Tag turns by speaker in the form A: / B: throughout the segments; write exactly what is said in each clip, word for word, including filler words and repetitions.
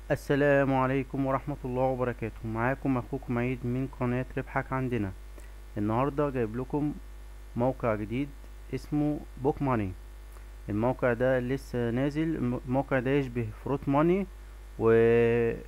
A: السلام عليكم ورحمة الله وبركاته. معاكم اخوكم عيد من قناة ربحك عندنا. النهاردة جايب لكم موقع جديد اسمه بوك ماني. الموقع ده لسه نازل. الم- الموقع ده يشبه فروت ماني وموتور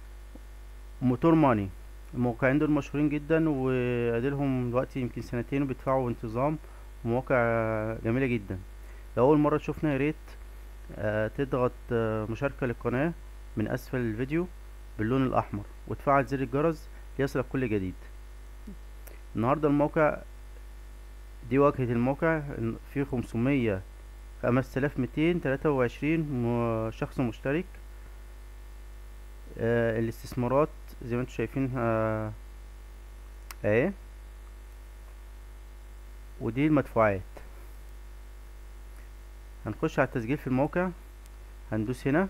A: ماني. الموقعين دول مشهورين جدا واديلهم دلوقتي يمكن سنتين وبيدفعوا بانتظام. مواقع جميلة جدا. لو اول مرة تشوفنا ياريت آه، تضغط آه، مشاركة للقناة من أسفل الفيديو باللون الأحمر وتفعل زر الجرس ليصلك كل جديد. النهاردة الموقع دي واجهة الموقع فيه خمسمية خمسة آلاف ميتين تلاتة وعشرين م- شخص مشترك. آه، الاستثمارات زي ما انتم شايفين آه، اهي. ودي المدفوعات. هنخش على التسجيل في الموقع. هندوس هنا.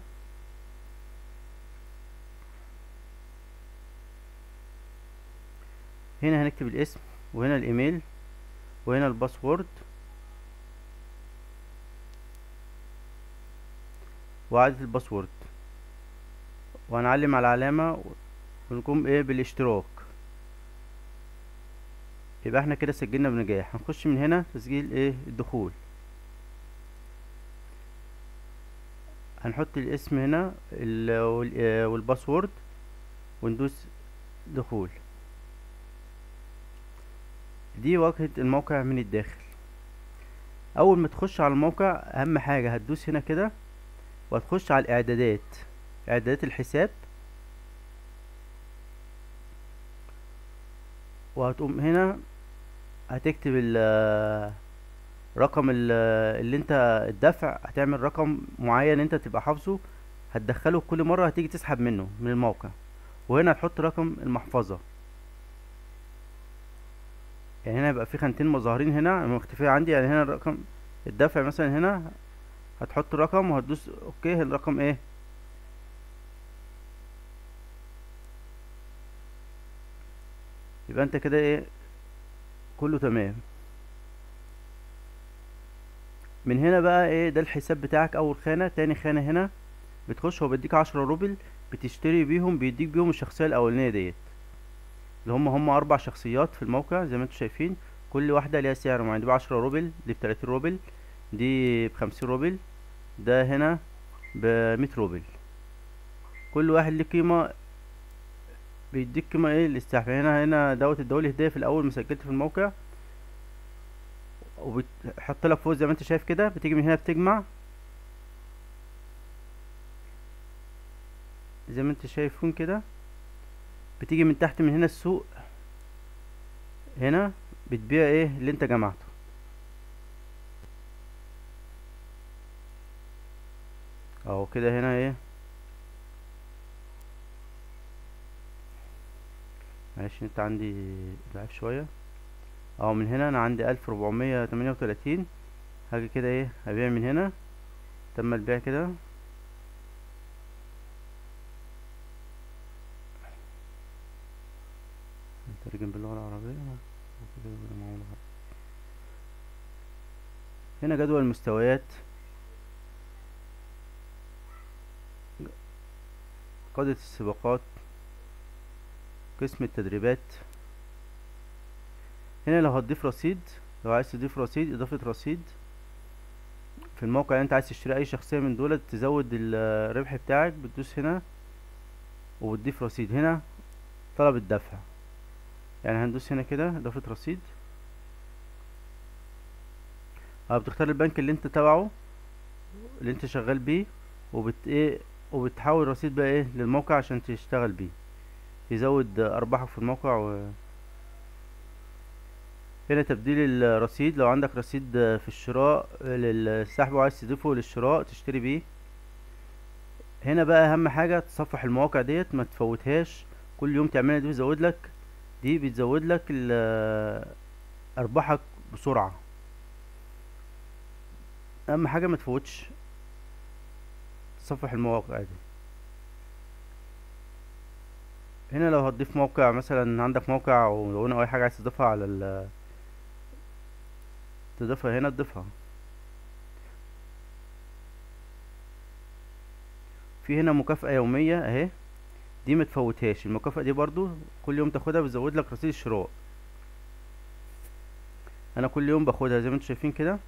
A: هنا هنكتب الاسم وهنا الايميل وهنا الباسورد وإعادة الباسورد، وهنعلم على العلامة ونقوم ايه بالاشتراك. يبقى احنا كده سجلنا بنجاح. هنخش من هنا تسجيل ايه الدخول. هنحط الاسم هنا ال- وال- آه، والباسورد وندوس دخول. دي واجهة الموقع من الداخل. اول ما تخش على الموقع اهم حاجة هتدوس هنا كده وهتخش على الاعدادات، اعدادات الحساب، وهتقوم هنا هتكتب ال- رقم ال- اللي انت الدفع. هتعمل رقم معين انت تبقى حافظه هتدخله كل مرة هتيجي تسحب منه من الموقع. وهنا هتحط رقم المحفظة. يعني هنا يبقى في خانتين مظاهرين هنا مختفية عندي. يعني هنا رقم الدفع مثلا هنا هتحط رقم وهتدوس اوكي. الرقم ايه؟ يبقى انت كده ايه كله تمام. من هنا بقى ايه ده الحساب بتاعك. اول خانة تاني خانة هنا بتخش. هو بيديك عشرة روبل بتشتري بيهم. بيديك بيهم الشخصية الاولانية ديت اللي هم هم اربع شخصيات في الموقع زي ما انتم شايفين. كل واحدة ليها سعر معين. دي بعشرة روبل، دي بتلاتين روبل، دي بخمسين روبل، ده هنا بمية روبل. كل واحد ليه قيمة. بيديك قيمة ايه الاستحفاء. هنا هنا دوت الدولي هدية في الاول ما سجلت في الموقع. وبتحط لك فوق زي ما انت شايف كده. بتيجي من هنا بتجمع زي ما انت شايفون كده. بتيجي من تحت من هنا السوق. هنا بتبيع ايه اللي انت جمعته. اهو كده هنا ايه. معلش انت عندي ضعيف شوية. اهو من هنا انا عندي الف ربعمية تمانية وتلاتين. هاجي كده ايه هبيع من هنا. تم البيع كده. نترجم باللغة العربية. كده بالمعاملة. هنا جدول المستويات، قادة السباقات، قسم التدريبات. هنا لو هتضيف رصيد، لو عايز تضيف رصيد اضافة رصيد في الموقع اللي انت عايز تشتري اي شخصية من دول تزود الربح بتاعك. بتدوس هنا وبتضيف رصيد. هنا طلب الدفع. يعني هندوس هنا كده اضافة رصيد. اه بتختار البنك اللي انت تبعه اللي انت شغال بيه. وبت ايه وبتحول الرصيد بقى ايه للموقع عشان تشتغل بيه. يزود ارباحك في الموقع و... هنا تبديل الرصيد. لو عندك رصيد في الشراء للسحب وعايز تضيفه للشراء تشتري بيه. هنا بقى اهم حاجة تصفح المواقع ديت ما تفوتهاش. كل يوم تعملها. دي بتزود لك دي بتزود لك ال- ارباحك بسرعة. اهم حاجة ما تفوتش تصفح المواقع دي. هنا لو هتضيف موقع مثلا عندك موقع ولو هنا اي حاجة عايز تضيفها على ال تضيفها هنا تضيفها. في هنا مكافأة يومية اهي، دي متفوتهاش. المكافأة دي برضو كل يوم تاخدها بتزود لك رصيد الشراء. انا كل يوم باخدها زي ما انتم شايفين كده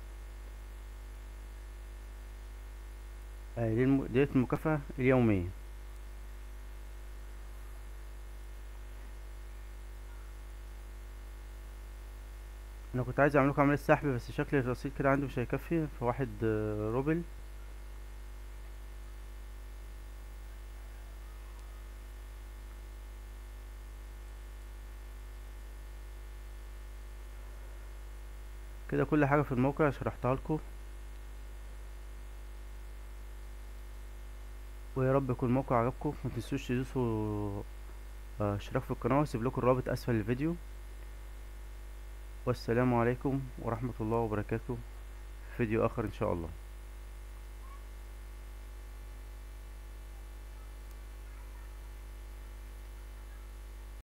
A: اهي، دي الم- ديت المكافأة اليومية. انا كنت عايز اعمل لكم عملية سحب بس شكل الرصيد كده عندي مش هيكفي في واحد آه، روبل. كده كل حاجة في الموقع شرحتها لكم، ويا رب يكون الموقع عجبكم. ما تنسوش تدوسوا آه، اشتراك في القناة، واسيب لكم الرابط اسفل الفيديو. والسلام عليكم ورحمة الله وبركاته، في فيديو اخر ان شاء الله.